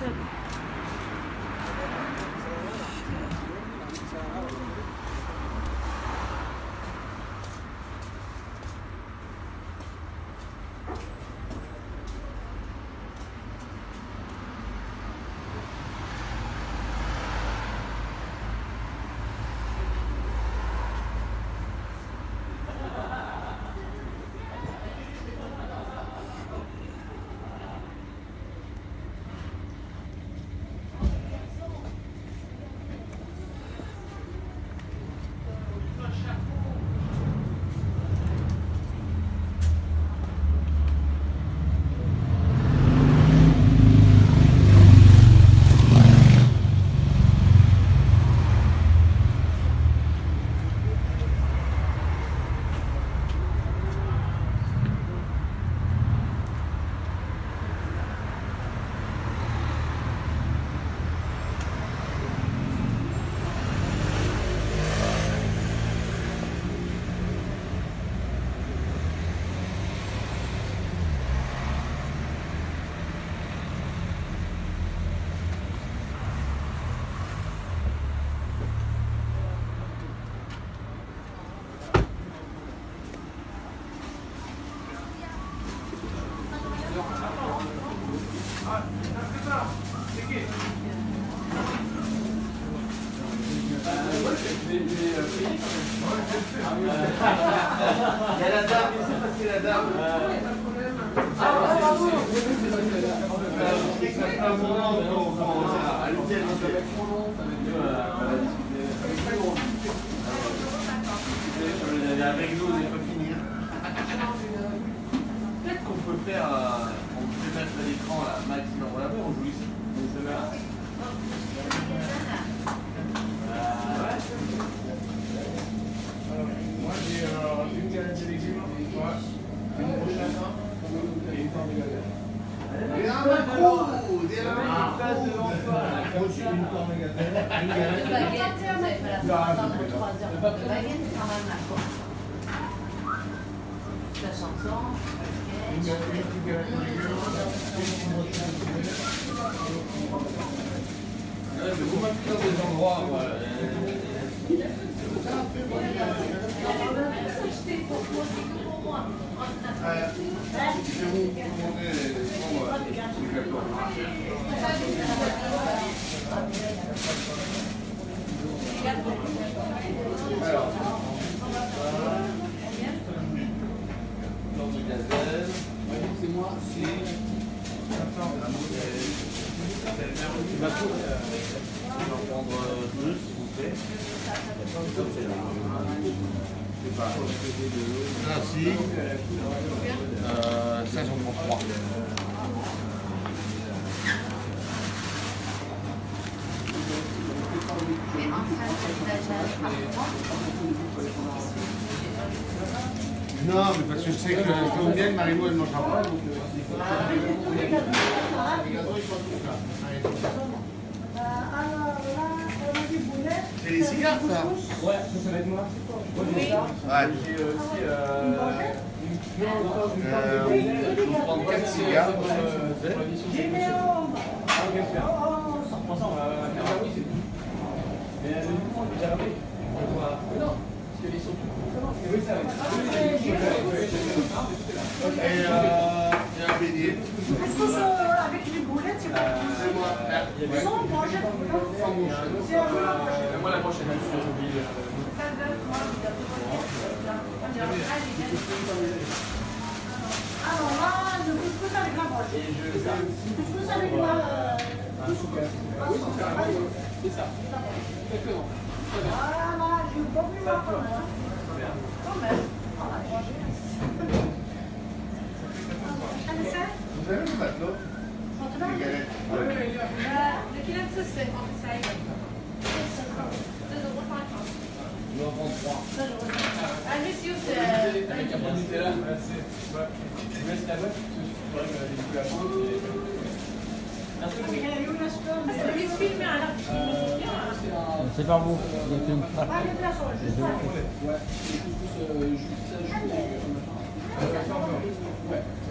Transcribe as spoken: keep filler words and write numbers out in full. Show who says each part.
Speaker 1: Il y a la dame, je sais pas si c'est la dame. Avec nous, on n'est pas fini. Peut-être qu'on peut faire, on peut mettre à l'écran la maximum. Voilà, on joue ici.
Speaker 2: Moi j'ai une galette sélective, une prochaine et une forme de galette.
Speaker 1: Et un macro, des
Speaker 2: place devant toi. Aussi une forme de galette. Une galette.
Speaker 3: Le baguette, vous n'avez pas la forme dans trois heures. Le baguette, c'est quand même la forme. La chanson,
Speaker 2: Une petite galette de légumes.
Speaker 1: Je vous mets dans des endroits.
Speaker 4: Je vais vous montrer les
Speaker 1: Alors, l'ordre de gazelle.
Speaker 4: c'est moi, c'est.
Speaker 1: Tu vas tout. Je vais en prendre deux, s'il vous plaît. Ça, si. Euh, ça, j'en prends trois.
Speaker 3: et en face de l'usage par
Speaker 4: Non, mais parce que je sais que comme bien, Marie-Lou, elle ne mangera pas. Donc, c'est les cigares, ça?
Speaker 2: Ouais, ça, ça va être moi. Moi, j'ai ça.
Speaker 4: Ouais.
Speaker 2: J'ai aussi euh,
Speaker 4: Euh, je vais vous prendre quatre cigares.
Speaker 2: pour l'édition. Ah, ok, super. Ça reprend ça, on va faire la oui, c'est tout. Mais le micro, on est déjà rappelé. Mais non, parce qu'ils sont tout. Oui, ça va.
Speaker 4: Et euh, il y a un bélier.
Speaker 5: Est-ce que ça, avec les boulettes, c'est pas
Speaker 4: C'est moi.
Speaker 5: Sans manger de boulettes. C'est à vous la prochaine.
Speaker 2: Moi, la prochaine, je suis obligé.
Speaker 5: Alors là, le couscous avec la broche.
Speaker 2: Et je fais ça.
Speaker 5: Couscous avec quoi euh,
Speaker 2: Un souper. Oui, c'est ça. C'est ça. Exactement. Très bien.
Speaker 5: Ah là, je ne peux plus voir quand même.
Speaker 2: Très bien.
Speaker 5: Quand même. Oh, la broche. Allez, c'est
Speaker 4: Vous avez le matelot? Les galettes.
Speaker 6: De quelle heure c'est en fait? deux euros cinquante.
Speaker 1: Je vais en prendre trois.
Speaker 6: Ah, monsieur, c'est.
Speaker 2: Avec un peu de Nutella, voilà, c'est. Ouais. Je vous laisse la boîte, parce que je pourrais me découper la fin. Merci beaucoup.
Speaker 5: Il y a eu une histoire, mais.
Speaker 6: Parce que lui, filme, alors.
Speaker 7: C'est pas vous.
Speaker 5: Pas les glaçons, juste ça.
Speaker 2: Ouais, c'est couscous, euh, juste ça, juste. Ouais.